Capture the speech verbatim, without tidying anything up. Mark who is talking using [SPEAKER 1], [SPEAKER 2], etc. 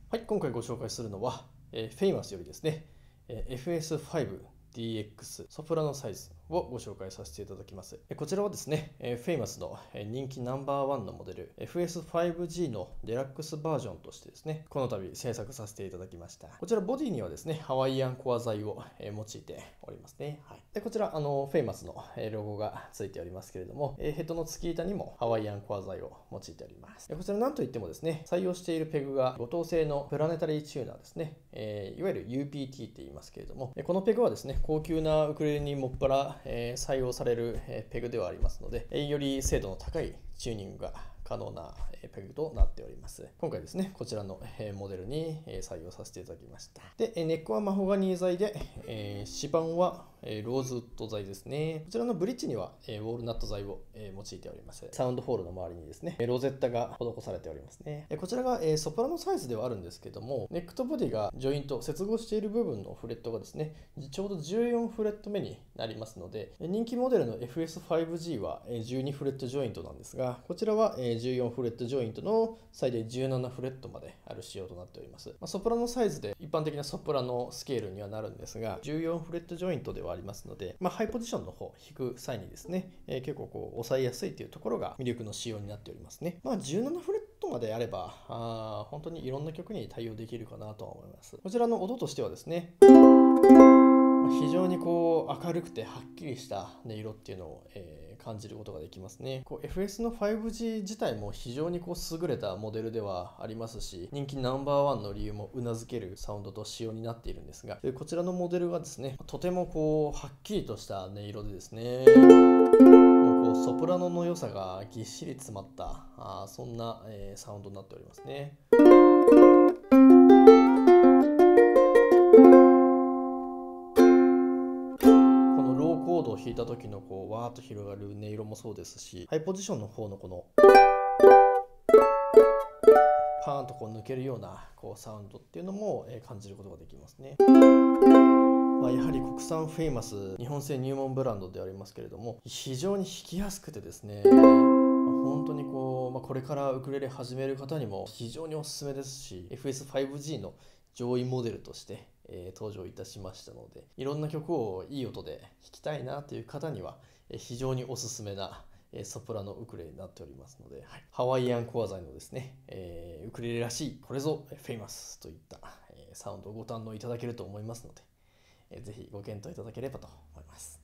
[SPEAKER 1] はい、今回ご紹介するのは、えー、Famous よりですね、えー、エフエスファイブディーエックス ソプラノサイズをご紹介させていただきます。こちらはですね、Famous の人気ナンバーワンのモデル エフエスファイブジー のデラックスバージョンとしてですね、この度制作させていただきました。こちらボディにはですね、ハワイアンコア材を用いておりますね。はい、でこちら、あの Famous のロゴがついておりますけれども、ヘッドの突き板にもハワイアンコア材を用いております。こちらなんといってもですね、採用しているペグがごとう製のプラネタリーチューナーですね。えー、いわゆる ユーピーティー って言いますけれども、このペグはですね、高級なウクレレにもっぱら、えー、採用されるペグではありますので、より精度の高いチューニングが可能なペグとなっております。今回ですね、こちらのモデルに採用させていただきました。で、ネックはマホガニー材で、指板はローズウッド材ですね。こちらのブリッジにはウォールナット材を用いております。サウンドホールの周りにですね、ロゼッタが施されておりますね。こちらがソプラノサイズではあるんですけども、ネックとボディがジョイント、接合している部分のフレットがですね、ちょうどじゅうよんフレット目になりますので、人気モデルの エフエスファイブジー はじゅうにフレットジョイントなんですが、こちらはじゅうよんフレットジョイントの最大じゅうななフレットまである仕様となっております。ソプラノサイズで一般的なソプラノスケールにはなるんですが、じゅうよんフレットジョイントではありますので、まあ、ハイポジションの方、弾く際にですね、えー、結構こう抑えやすいというところが魅力の仕様になっておりますね。まあ、じゅうななフレットまであれば、あ本当にいろんな曲に対応できるかなとは思います。こちらの音としてはですね、非常にこう明るくてはっきりした音色っていうのを、えー、感じることができますね。こう エフエス の ファイブジー 自体も非常にこう優れたモデルではありますし、人気ナンバーワンの理由もうなずけるサウンドと仕様になっているんですが、こちらのモデルがですね、とてもこうはっきりとした音色でですね、もうこうソプラノの良さがぎっしり詰まったあそんな、えー、サウンドになっておりますね。コードを弾いた時のこうわーっと広がる音色もそうですし、ハイポジションの方のこのパーンとこう抜けるようなこうサウンドっていうのも感じることができますね。まあ、やはり国産フェイマス日本製入門ブランドでありますけれども、非常に弾きやすくてですね、まあ、本当にこう、まあ、これからウクレレ始める方にも非常におすすめですし、 エフエスファイブジー の上位モデルとしてえー、登場いたしましたので、いろんな曲をいい音で弾きたいなという方には、えー、非常におすすめな、えー、ソプラノウクレレになっておりますので、はい、ハワイアンコア材のですね、えー、ウクレレらしいこれぞフェイマスといった、えー、サウンドをご堪能いただけると思いますので、えー、ぜひご検討いただければと思います。